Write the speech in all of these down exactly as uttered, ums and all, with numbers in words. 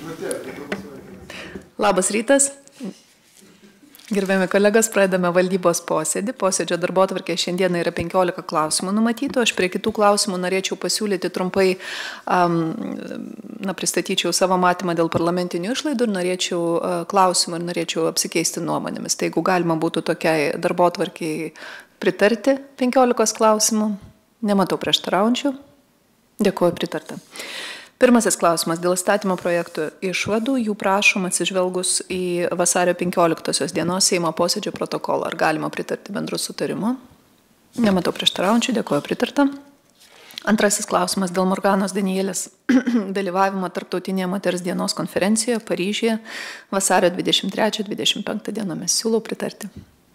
Labas rytas. Gerbiami kolegos, pradedame valdybos posėdį. Posėdžio darbotvarkė šiandieną yra penkiolika klausimų numatytų. Aš prie kitų klausimų norėčiau pasiūlyti trumpai, um, na, pristatyčiau savo matymą dėl parlamentinių išlaidų ir norėčiau uh, klausimų ir norėčiau apsikeisti nuomonėmis. Tai jeigu galima būtų tokiai darbotvarkiai pritarti penkiolikos klausimų, nematau prieštaraujančių. Dėkuoju, pritarta. Pirmasis klausimas dėl įstatymo projektų išvadų. Jų prašom atsižvelgus į vasario penkioliktosios dienos Seimo posėdžio protokolą. Ar galima pritarti bendru sutarimu? Nematau prieštaraujančių, dėkuoju, pritarta. Antrasis klausimas dėl Morganos Danielės dalyvavimo Tarptautinėje moters dienos konferencijoje Paryžiuje vasario dvidešimt trečią dvidešimt penktą dienomis. Siūlau pritarti.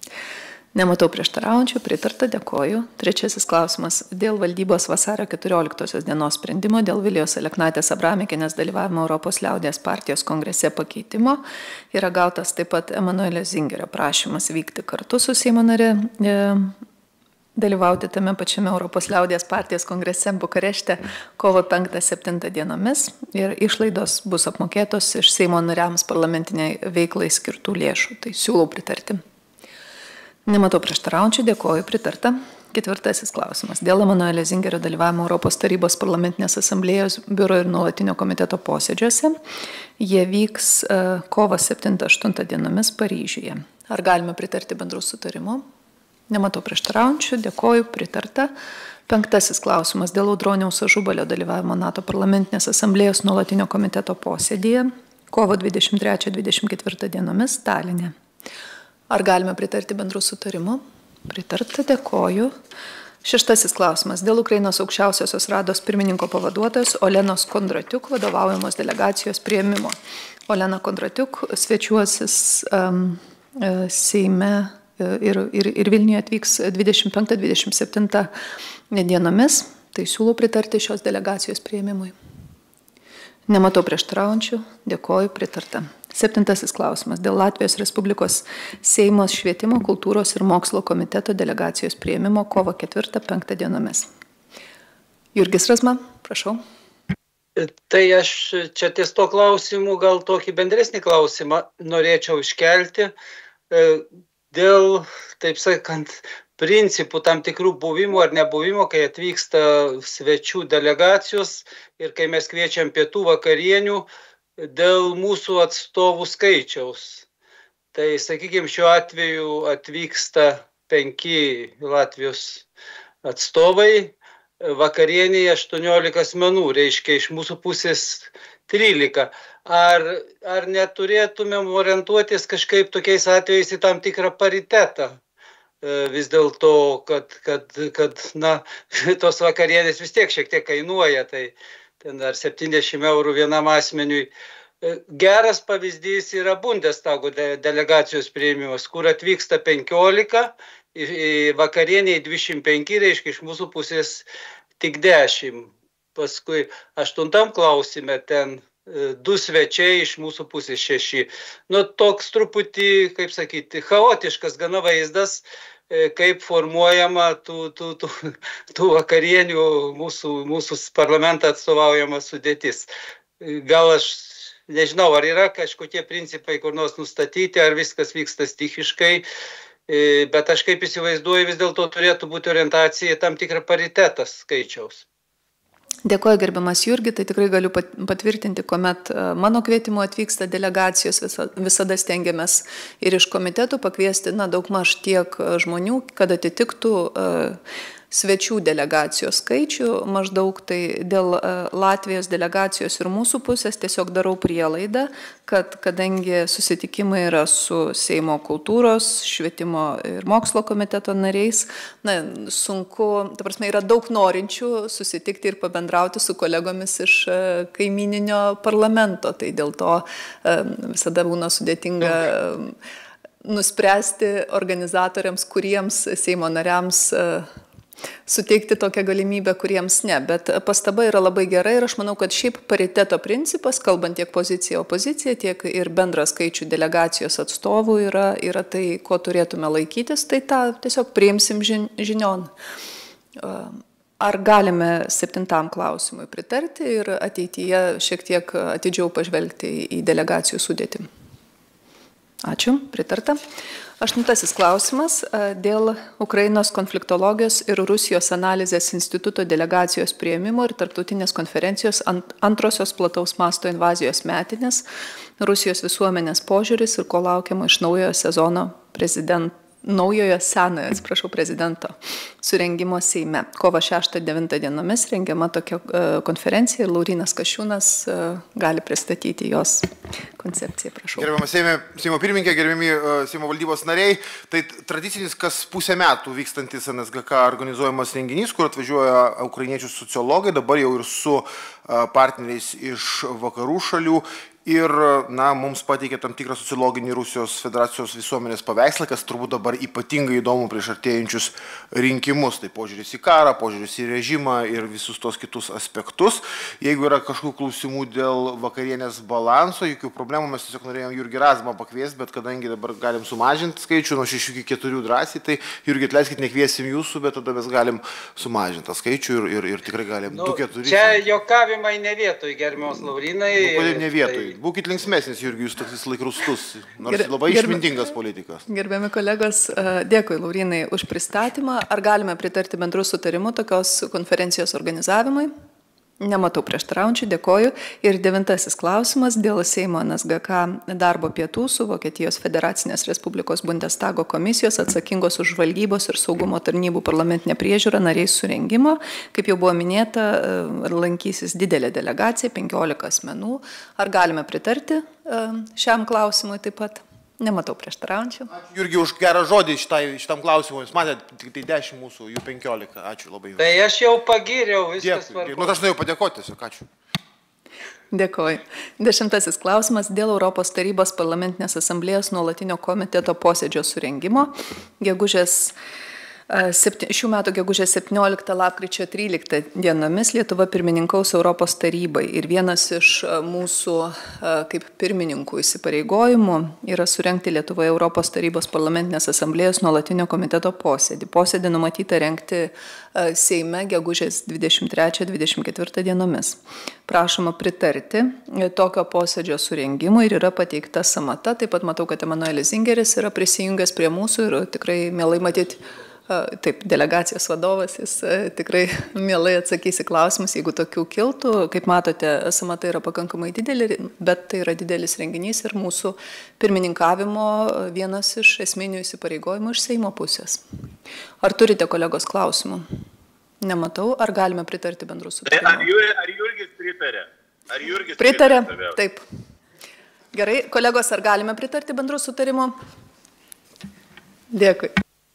Nematau prieštaraujančių, pritarta, dėkoju. Trečiasis klausimas dėl valdybos vasario keturioliktosios dienos sprendimo dėl Vilijos Aleknatės Abramikienės dalyvavimo Europos liaudies partijos kongrese pakeitimo yra gautas taip pat Emanuelio Zingerio prašymas vykti kartu su Seimo nare, e, dalyvauti tame pačiame Europos liaudies partijos kongrese Bukarešte kovo penktą septintą dienomis ir išlaidos bus apmokėtos iš Seimo nariams parlamentiniai veiklai skirtų lėšų. Tai siūlau pritarti. Nematau prieštaraujančių, dėkoju, pritarta. Ketvirtasis klausimas. Dėl Emanuelio Zingerio dalyvavimo Europos tarybos parlamentinės asamblėjos biuro ir nuolatinio komiteto posėdžiuose. Jie vyks uh, kovo septintą aštuntą dienomis Paryžiuje. Ar galime pritarti bendrų sutarimų? Nematau prieštaraujančių, dėkoju, pritarta. Penktasis klausimas. Dėl Audroniaus Ažubalio dalyvavimo NATO parlamentinės asamblėjos nuolatinio komiteto posėdėje kovo dvidešimt trečią dvidešimt ketvirtą dienomis Taline. Ar galime pritarti bendrų sutarimų? Pritarta, dėkoju. Šeštasis klausimas. Dėl Ukrainos aukščiausiosios rados pirmininko pavaduotojos Olenos Kondratiuk vadovaujamos delegacijos priėmimo. Olena Kondratiuk svečiuosis um, Seime ir, ir, ir Vilniuje atvyks dvidešimt penktą dvidešimt septintą dienomis. Tai siūlau pritarti šios delegacijos priėmimui. Nematau prieštaraujančių, dėkoju, pritarta. Septintasis klausimas. Dėl Latvijos Respublikos Seimos švietimo, kultūros ir mokslo komiteto delegacijos priėmimo kovo ketvirtą penktą dienomis. Jurgis Razma, prašau. Tai aš čia ties to klausimu gal tokį bendresnį klausimą norėčiau iškelti. Dėl, taip sakant, principų tam tikrų buvimo ar nebuvimo, kai atvyksta svečių delegacijos ir kai mes kviečiam pietų vakarienių, dėl mūsų atstovų skaičiaus. Tai, sakykime, šiuo atveju atvyksta penki Latvijos atstovai, vakarieniai aštuoniolika asmenų, reiškia iš mūsų pusės trylika. Ar, ar neturėtumėm orientuotis kažkaip tokiais atvejais į tam tikrą paritetą? Vis dėlto, kad, kad, kad na, tos vakarienės vis tiek šiek tiek kainuoja, tai ten dar septyniasdešimt eurų vienam asmeniui. Geras pavyzdys yra Bundestago delegacijos priėmimas, kur atvyksta penkiolika, vakarieniai dvidešimt penki, reiškia iš mūsų pusės tik dešimt. Paskui aštuntam klausime ten du svečiai iš mūsų pusės šeši. Nu, toks truputį, kaip sakyti, chaotiškas gana vaizdas, kaip formuojama tų, tų, tų, tų vakarienių mūsų, mūsų parlamentą atstovaujama sudėtis. Gal aš nežinau, ar yra kažkokie principai kur nors nustatyti, ar viskas vyksta stichiškai, bet aš kaip įsivaizduoju, vis dėlto turėtų būti orientacija tam tikrą paritetą skaičiaus. Dėkoju, gerbiamas Jurgi, tai tikrai galiu patvirtinti, kuomet mano kvietimu atvyksta delegacijos, visada stengiamės ir iš komitetų pakviesti, na, daugmaž tiek žmonių, kad atitiktų uh, svečių delegacijos skaičių, maždaug tai dėl Latvijos delegacijos ir mūsų pusės tiesiog darau prielaidą, kad kadangi susitikimai yra su Seimo kultūros, švietimo ir mokslo komiteto nariais, na, sunku, ta prasme, yra daug norinčių susitikti ir pabendrauti su kolegomis iš kaimyninio parlamento, tai dėl to visada būna sudėtinga nuspręsti organizatoriams, kuriems Seimo nariams suteikti tokią galimybę, kuriems ne. Bet pastaba yra labai gera ir aš manau, kad šiaip pariteto principas, kalbant tiek pozicija opozicija, tiek ir bendras skaičių delegacijos atstovų yra, yra tai, ko turėtume laikytis, tai tą tiesiog priimsim žinion. Ar galime septintam klausimui pritarti ir ateityje šiek tiek atidžiau pažvelgti į delegacijų sudėtį? Ačiū, pritarta. Aštuntasis klausimas dėl Ukrainos konfliktologijos ir Rusijos analizės instituto delegacijos priėmimo ir tarptautinės konferencijos antrosios plataus masto invazijos metinės, Rusijos visuomenės požiūris ir ko laukiama iš naujojo sezono prezidento. Naujojo senojo, atsiprašau, prezidento surengimo Seime. Kovo šeštą devintą dienomis rengiama tokia konferencija ir Laurynas Kasčiūnas gali pristatyti jos koncepciją, prašau. Gerbiamas Seime, Seimo pirmininkė, gerbiami Seimo valdybos nariai, tai tradicinis kas pusę metų vykstantis N S G K organizuojamas renginys, kur atvažiuoja ukrainiečių sociologai, dabar jau ir su partneriais iš vakarų šalių. Ir, na, mums pateikė tam tikrą sociologinį Rusijos federacijos visuomenės paveikslą, kas turbūt dabar ypatingai įdomu prieš artėjančius rinkimus. Tai požiūris į karą, požiūris į režimą ir visus tos kitus aspektus. Jeigu yra kažkokių klausimų dėl vakarienės balanso, jokių problemų, mes tiesiog norėjom Jurgį Razumą pakviesti, bet kadangi dabar galim sumažinti skaičių nuo šešių iki keturių drąsiai, tai Jurgį, atleiskit, nekviesim jūsų, bet tada mes galim sumažinti tą skaičių ir, ir, ir tikrai galim nu, du keturi. Čia jokavimai ne vietoj, gerbiamas Laurynai. Nu, kodėl ne vietoj? Tai... Būkit linksmesnis, Jurgi, jūs toks vis laik rustus, nors Ger, labai gerbi, išmintingas politikas. Gerbiami kolegos, dėkui Laurynai už pristatymą. Ar galime pritarti bendrų sutarimų tokios konferencijos organizavimui? Nematau prieštaraujančių, dėkoju. Ir devintasis klausimas dėl Seimo N S G K darbo pietų su Vokietijos Federacinės Respublikos Bundestago komisijos atsakingos už žvalgybos ir saugumo tarnybų parlamentinę priežiūrą nariais surengimo. Kaip jau buvo minėta, lankysis didelė delegacija, penkiolika asmenų. Ar galime pritarti šiam klausimui taip pat? Nematau prieštaraujančių. Ačiū, Jurgi, už gerą žodį šitai, šitam klausimui. Jūs matėte, tik tai dešimt mūsų, jų penkiolika. Ačiū labai. Tai aš jau pagyriau, viskas svarbu. Nu, aš norėjau padėkoti tiesiog, ačiū. Dėkoju. Dešimtasis klausimas dėl Europos tarybos parlamentinės asamblėjos nuolatinio komiteto posėdžio surengimo. Gegužės Šių metų gegužės septynioliktą lapkričio tryliktą dienomis Lietuva pirmininkaus Europos tarybai ir vienas iš mūsų kaip pirmininkų įsipareigojimų yra surengti Lietuvoje Europos tarybos parlamentinės asamblėjos nuolatinio komiteto posėdį. Posėdį numatyta rengti Seime gegužės dvidešimt trečią dvidešimt ketvirtą dienomis. Prašoma pritarti tokio posėdžio surengimui ir yra pateikta samata. Taip pat matau, kad Emanuelis Zingeris yra prisijungęs prie mūsų ir tikrai mielai matyti. Taip, delegacijos vadovas, jis tikrai mielai atsakys į klausimus, jeigu tokių kiltų. Kaip matote, samata yra pakankamai didelė, bet tai yra didelis renginys ir mūsų pirmininkavimo vienas iš esminių įsipareigojimų iš Seimo pusės. Ar turite kolegos klausimų? Nematau. Ar galime pritarti bendrų sutarimų? Ar, ar Jurgis pritarė? Ar Jurgis pritarė? Pritarė, taip. Gerai, kolegos, ar galime pritarti bendrų sutarimų? Dėkui.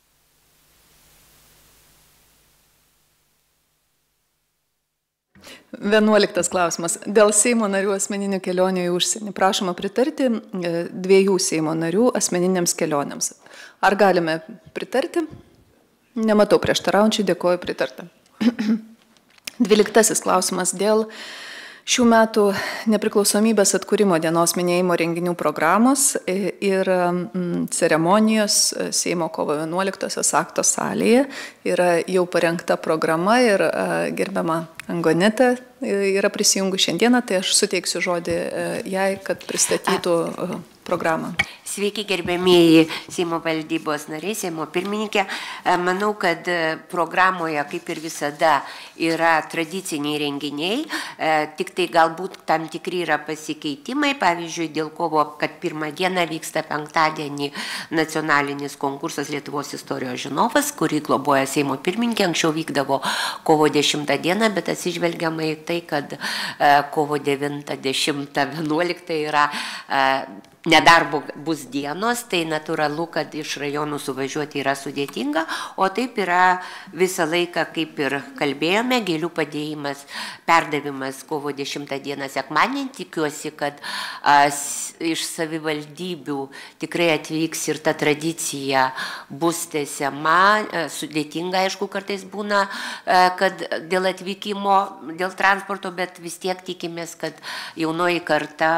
Vienuoliktas klausimas. Dėl Seimo narių asmeninių kelionių į užsienį. Prašoma pritarti dviejų Seimo narių asmeninėms kelionėms. Ar galime pritarti? Nematau prieštaraujančių, dėkoju, pritarta. Dvyliktasis klausimas dėl šių metų nepriklausomybės atkūrimo dienos minėjimo renginių programos ir ceremonijos Seimo kovo vienuoliktosios akto salėje. Yra jau parengta programa ir gerbiama Angonita yra prisijungus šiandieną, tai aš suteiksiu žodį jai, kad pristatytų programą. Sveiki, gerbėmieji Seimo valdybos nariai, Seimo pirmininkė. Manau, kad programoje, kaip ir visada, yra tradiciniai renginiai, tik tai galbūt tam tikri yra pasikeitimai. Pavyzdžiui, dėl kovo, kad pirmą dieną vyksta penktadienį nacionalinis konkursas Lietuvos istorijos žinovas, kurį globoja Seimo pirmininkė, anksčiau vykdavo kovo dešimtą dieną, bet atsižvelgiama į tai, kad kovo devintą, dešimtą, vienuoliktą yra nedarbo bus dienos, tai natūralu, kad iš rajonų suvažiuoti yra sudėtinga, o taip yra visą laiką, kaip ir kalbėjome, gėlių padėjimas, perdavimas kovo dešimtą dieną sekmadienį. Tikiuosi, kad a, iš savivaldybių tikrai atvyks ir ta tradicija bus tęsiama. Sudėtinga, aišku, kartais būna, a, kad dėl atvykimo, dėl transporto, bet vis tiek tikimės, kad jaunoji karta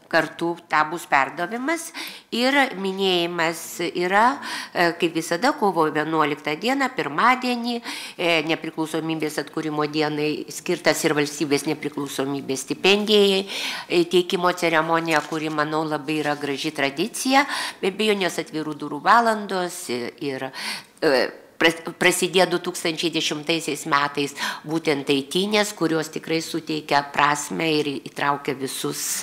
kartu tą bus perdavimas ir minėjimas yra, kaip visada, kovo vienuoliktą dieną, pirmadienį, nepriklausomybės atkūrimo dienai skirtas ir valstybės nepriklausomybės stipendijai teikimo ceremonija, kuri, manau, labai yra graži tradicija, be abejonės atvirų durų valandos ir prasidėjo du tūkstančiai dešimtaisiais metais būtent eitynės, kurios tikrai suteikia prasmę ir įtraukia visus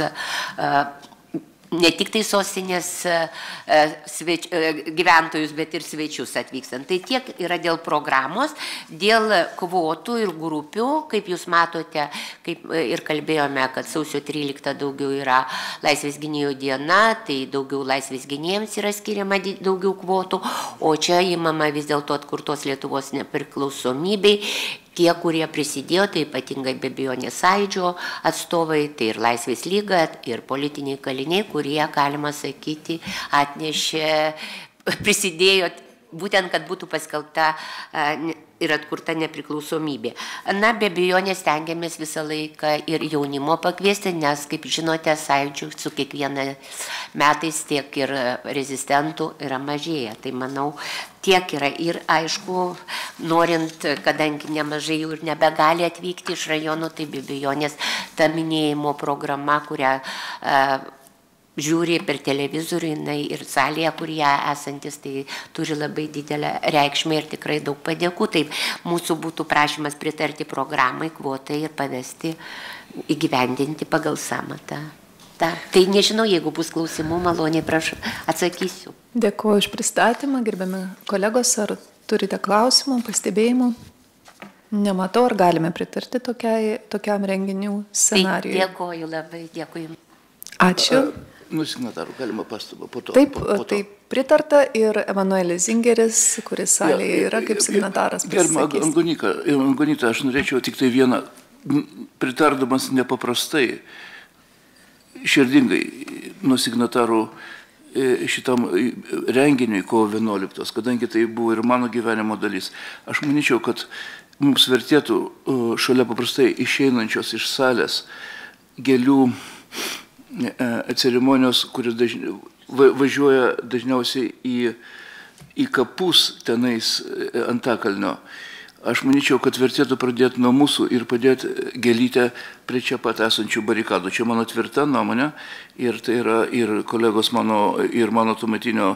ne tik tai sostinės sveč, gyventojus, bet ir svečius atvykstant. Tai tiek yra dėl programos, dėl kvotų ir grupių, kaip jūs matote, kaip ir kalbėjome, kad sausio tryliktą daugiau yra Laisvės gynėjų diena, tai daugiau Laisvės gynėjams yra skiriama daugiau kvotų, o čia įmama vis dėlto atkurtos Lietuvos nepriklausomybei. Tie, kurie prisidėjo, tai ypatingai be abejonės Sąjūdžio atstovai, tai ir Laisvės lyga, ir politiniai kaliniai, kurie, galima sakyti, atnešė, prisidėjo būtent, kad būtų paskelbta ir atkurta nepriklausomybė. Na, be abejonės stengiamės visą laiką ir jaunimo pakviesti, nes, kaip žinote, Sąjūdžių su kiekvienais metais tiek ir rezistentų yra mažėja. Tai, manau, tiek yra ir, aišku, norint, kadangi nemažai jų ir nebegali atvykti iš rajonų, tai be abejonės ta minėjimo programa, kurią žiūri per televizorių, jinai ir salėje, kurie esantis, tai turi labai didelę reikšmę ir tikrai daug padėkų. Taip, mūsų būtų prašymas pritarti programai, kvotai ir pavesti įgyvendinti pagal sąmatą. Ta. Tai nežinau, jeigu bus klausimų, maloniai prašau, atsakysiu. Dėkuoju už pristatymą, gerbiami kolegos, ar turite klausimų, pastebėjimų? Nematau, ar galime pritarti tokiai, tokiam renginių scenarijui. Tai dėkuoju labai, dėkui. Ačiū. Nu, signatarų galima pastabą po to. Taip, po, po to. taip pritarta ir Emanuelis Zingeris, kuris salėje ja, yra kaip signataras. Gerbiama Angonita, aš norėčiau tik tai vieną, pritardamas nepaprastai, širdingai nuo signatarų šitam renginiui kovo vienuoliktos, kadangi tai buvo ir mano gyvenimo dalis. Aš manyčiau, kad mums vertėtų šalia paprastai išeinančios iš salės gėlių ceremonijos, kuris dažni, važiuoja dažniausiai į, į kapus tenais Antakalnio. Aš manyčiau, kad vertėtų pradėti nuo mūsų ir padėti gėlytę prie čia pat esančių barikadų. Čia mano tvirta nuomonė ir tai yra ir kolegos mano, ir mano tuometinio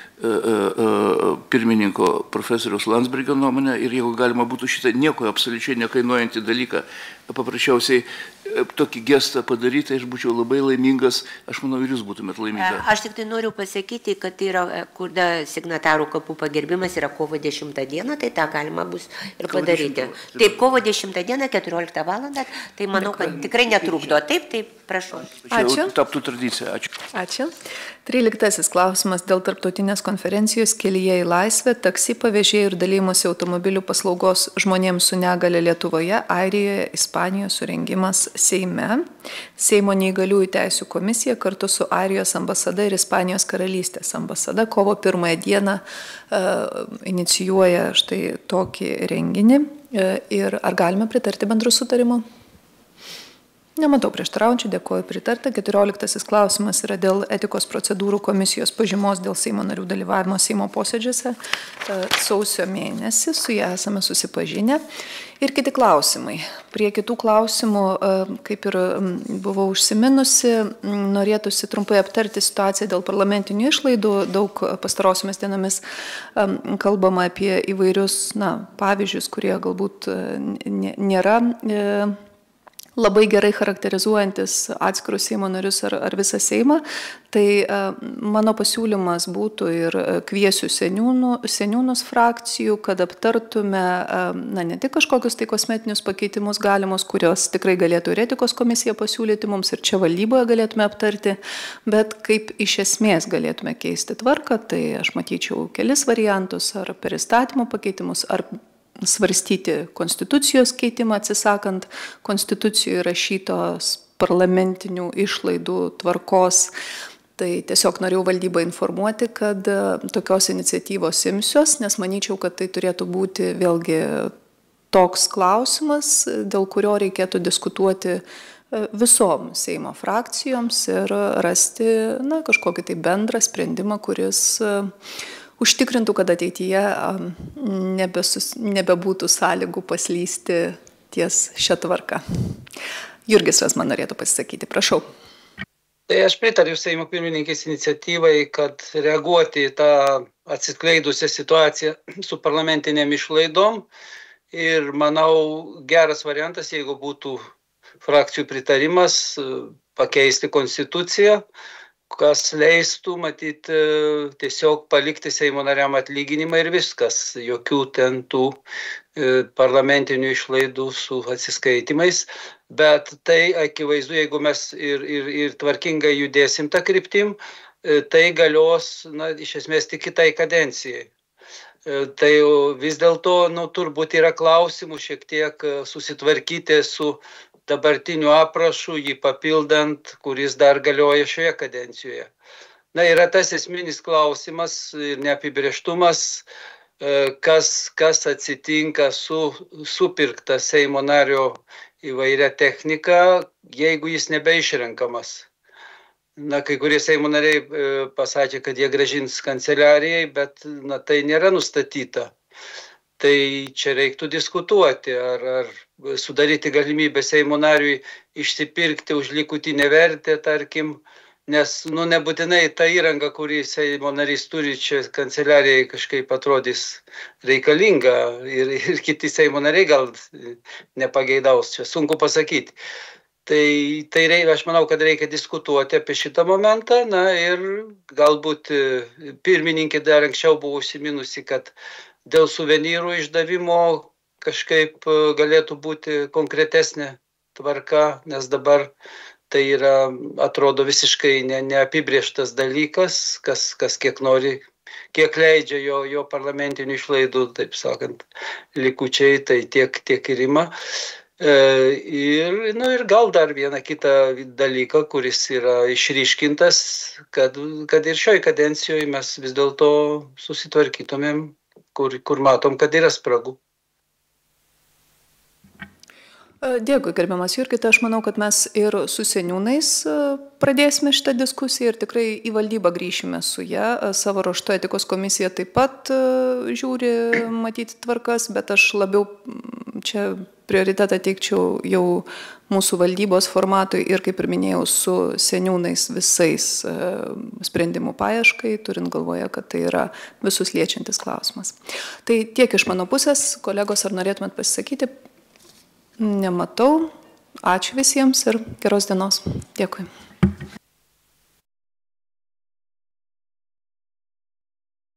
pirmininko profesoriaus Landsbergio nuomonę ir jeigu galima būtų šitą nieko absoliučiai nekainuojantį dalyką paprasčiausiai tokį gestą padaryti, aš būčiau labai laimingas, aš manau ir jūs būtumėt laiminga. Aš tik tai noriu pasakyti, kad tai yra, kur da signatarų kapų pagerbimas yra kovo dešimtą dieną, tai tą galima bus ir padaryti. Taip, kovo dešimtą dieną, keturioliktą valandą, tai manau, kad tikrai netrukdo. Taip, taip, prašau. Ačiū. Taptų tradicija. Ačiū. Ačiū. Tryliktasis klausimas dėl tarptautinės konferencijos Kelyje į laisvę, taksi pavėžėjų ir dalymosi automobilių paslaugos žmonėms su negale Lietuvoje, Airijoje, Ispanijoje surengimas Seime. Seimo neįgaliųjų teisių komisija kartu su Airijos ambasada ir Ispanijos karalystės ambasada kovo pirmąją dieną uh, inicijuoja štai tokį renginį. Uh, ir ar galime pritarti bendrų sutarimų? Nematau prieštaraujančių, dėkoju pritarta. keturioliktasis klausimas yra dėl etikos procedūrų komisijos pažymos dėl Seimo narių dalyvavimo Seimo posėdžiuose sausio mėnesį, su jie esame susipažinę. Ir kiti klausimai. Prie kitų klausimų, kaip ir buvau užsiminusi, norėtųsi trumpai aptarti situaciją dėl parlamentinių išlaidų. Daug pastarosiomis dienomis kalbama apie įvairius, na, pavyzdžius, kurie galbūt nėra labai gerai charakterizuojantis atskirus Seimo narius ar, ar visą Seimą, tai mano pasiūlymas būtų ir kviesiu seniūnų, seniūnus frakcijų, kad aptartume, na, ne tik kažkokius tai kosmetinius pakeitimus galimus, kurios tikrai galėtų ir etikos komisija pasiūlyti mums ir čia valdyboje galėtume aptarti, bet kaip iš esmės galėtume keisti tvarką, tai aš matyčiau kelis variantus, ar per įstatymo pakeitimus, ar svarstyti konstitucijos keitimą, atsisakant konstitucijoje rašytos parlamentinių išlaidų tvarkos. Tai tiesiog norėjau valdybą informuoti, kad tokios iniciatyvos imsiuos, nes manyčiau, kad tai turėtų būti vėlgi toks klausimas, dėl kurio reikėtų diskutuoti visom Seimo frakcijoms ir rasti na, kažkokį tai bendrą sprendimą, kuris užtikrintų, kad ateityje nebesus, nebebūtų sąlygų paslysti ties šią tvarką. Jurgis Razma norėtų pasisakyti, prašau. Tai aš pritariu Seimo pirmininkės iniciatyvai, kad reaguoti į tą atsikleidusią situaciją su parlamentinėm išlaidom ir manau geras variantas, jeigu būtų frakcijų pritarimas, pakeisti konstituciją, kas leistų, matyti, tiesiog palikti Seimo nariam atlyginimą ir viskas. Jokių ten tų parlamentinių išlaidų su atsiskaitimais. Bet tai akivaizdu, jeigu mes ir, ir, ir tvarkingai judėsim tą kryptim, tai galios, na, iš esmės tik kitai kadencijai. Tai vis dėlto, nu, turbūt yra klausimų šiek tiek susitvarkyti su dabartiniu aprašu, jį papildant, kuris dar galioja šioje kadencijoje. Na, yra tas esminis klausimas ir neapibrėžtumas, kas, kas atsitinka su supirkta Seimo nario įvairia technika, jeigu jis nebeišrenkamas. Na, kai kurie Seimo nariai pasakė, kad jie grąžins kanceliarijai, bet na, tai nėra nustatyta. Tai čia reiktų diskutuoti, ar, ar sudaryti galimybę Seimo nariui išsipirkti už likutinę vertę, tarkim, nes nu, nebūtinai ta įranga, kurį Seimo narys turi čia kanceliarijai, kažkaip atrodys reikalinga ir, ir kiti Seimo nariai gal nepageidaus, čia sunku pasakyti. Tai, tai aš manau, kad reikia diskutuoti apie šitą momentą, na ir galbūt pirmininkė dar anksčiau buvo užsiminusi, kad dėl suvenyrų išdavimo kažkaip galėtų būti konkretesnė tvarka, nes dabar tai yra, atrodo, visiškai ne, neapibrėžtas dalykas, kas, kas kiek nori, kiek leidžia jo, jo parlamentinių išlaidų, taip sakant, likučiai, tai tiek, tiek ir ima. E, ir, nu, ir gal dar vieną kitą dalyką, kuris yra išryškintas, kad, kad ir šioj kadencijoje mes vis dėlto susitvarkytumėm, kur, kur matom, kad yra spragų. Dėkui, gerbiamas Jurgita. Aš manau, kad mes ir su seniūnais pradėsime šitą diskusiją ir tikrai į valdybą grįšime su ją. Savo ruožtu etikos komisija taip pat žiūri matyti tvarkas, bet aš labiau čia prioritetą teikčiau jau mūsų valdybos formatui ir, kaip ir minėjau, su seniūnais visais sprendimų paieškai, turint galvoje, kad tai yra visus liečiantis klausimas. Tai tiek iš mano pusės. Kolegos, ar norėtumėt pasisakyti? Nematau. Ačiū visiems ir geros dienos. Dėkui.